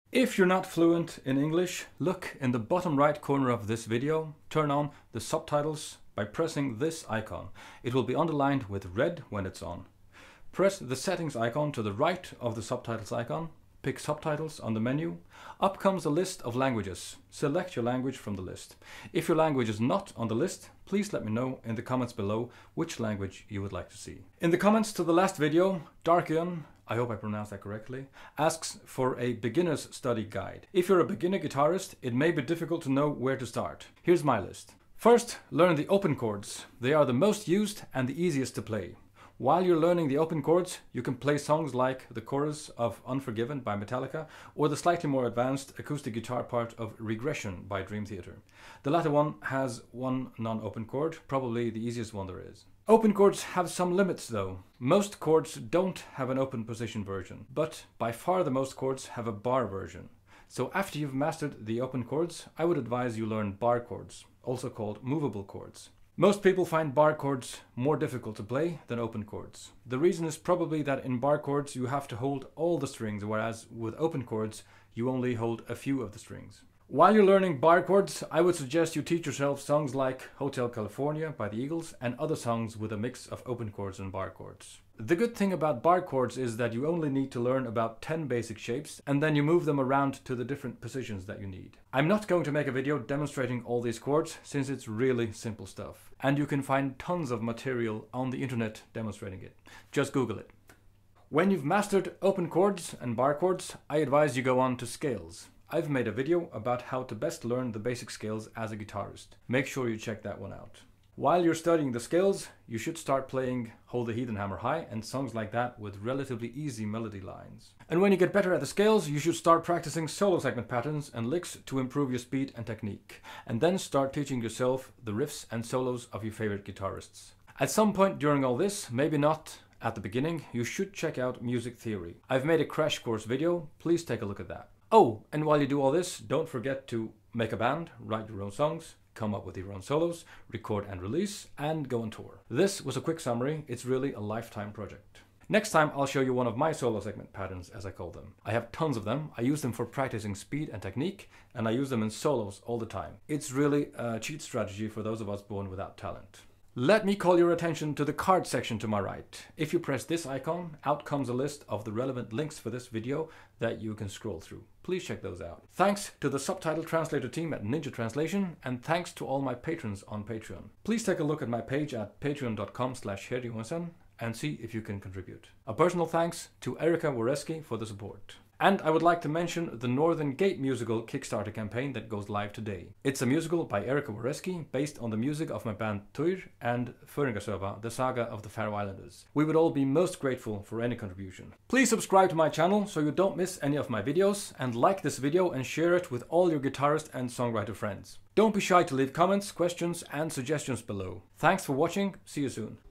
If you're not fluent in English, look in the bottom right corner of this video, turn on the subtitles by pressing this icon. It will be underlined with red when it's on. Press the settings icon to the right of the subtitles icon, pick subtitles on the menu. Up comes a list of languages. Select your language from the list. If your language is not on the list, please let me know in the comments below which language you would like to see. In the comments to the last video, Darkion, I hope I pronounced that correctly, asks for a beginner's study guide. If you're a beginner guitarist, it may be difficult to know where to start. Here's my list. First, learn the open chords. They are the most used and the easiest to play. While you're learning the open chords, you can play songs like the chorus of Unforgiven by Metallica or the slightly more advanced acoustic guitar part of Regression by Dream Theater. The latter one has one non-open chord, probably the easiest one there is. Open chords have some limits though. Most chords don't have an open position version, but by far the most chords have a bar version. So after you've mastered the open chords, I would advise you learn bar chords, also called movable chords. Most people find bar chords more difficult to play than open chords. The reason is probably that in bar chords you have to hold all the strings, whereas with open chords you only hold a few of the strings. While you're learning bar chords, I would suggest you teach yourself songs like Hotel California by the Eagles and other songs with a mix of open chords and bar chords. The good thing about bar chords is that you only need to learn about 10 basic shapes and then you move them around to the different positions that you need. I'm not going to make a video demonstrating all these chords since it's really simple stuff. And you can find tons of material on the internet demonstrating it. Just Google it. When you've mastered open chords and bar chords, I advise you go on to scales. I've made a video about how to best learn the basic scales as a guitarist. Make sure you check that one out. While you're studying the scales, you should start playing Hold the Heathen Hammer High and songs like that with relatively easy melody lines. And when you get better at the scales, you should start practicing solo segment patterns and licks to improve your speed and technique. And then start teaching yourself the riffs and solos of your favorite guitarists. At some point during all this, maybe not at the beginning, you should check out music theory. I've made a crash course video, please take a look at that. Oh, and while you do all this, don't forget to make a band, write your own songs, come up with your own solos, record and release, and go on tour. This was a quick summary. It's really a lifetime project. Next time I'll show you one of my solo segment patterns, as I call them. I have tons of them. I use them for practicing speed and technique, and I use them in solos all the time. It's really a cheat strategy for those of us born without talent. Let me call your attention to the card section to my right. If you press this icon, out comes a list of the relevant links for this video that you can scroll through. Please check those out. Thanks to the subtitle translator team at Ninja Translation, and thanks to all my patrons on Patreon. Please take a look at my page at patreon.com/Heri and see if you can contribute. A personal thanks to Erika Woreski for the support. And I would like to mention the Northern Gate musical Kickstarter campaign that goes live today. It's a musical by Erika Woreski based on the music of my band Tuir and Föringarsöva, the saga of the Faroe Islanders. We would all be most grateful for any contribution. Please subscribe to my channel so you don't miss any of my videos, and like this video and share it with all your guitarist and songwriter friends. Don't be shy to leave comments, questions and suggestions below. Thanks for watching, see you soon.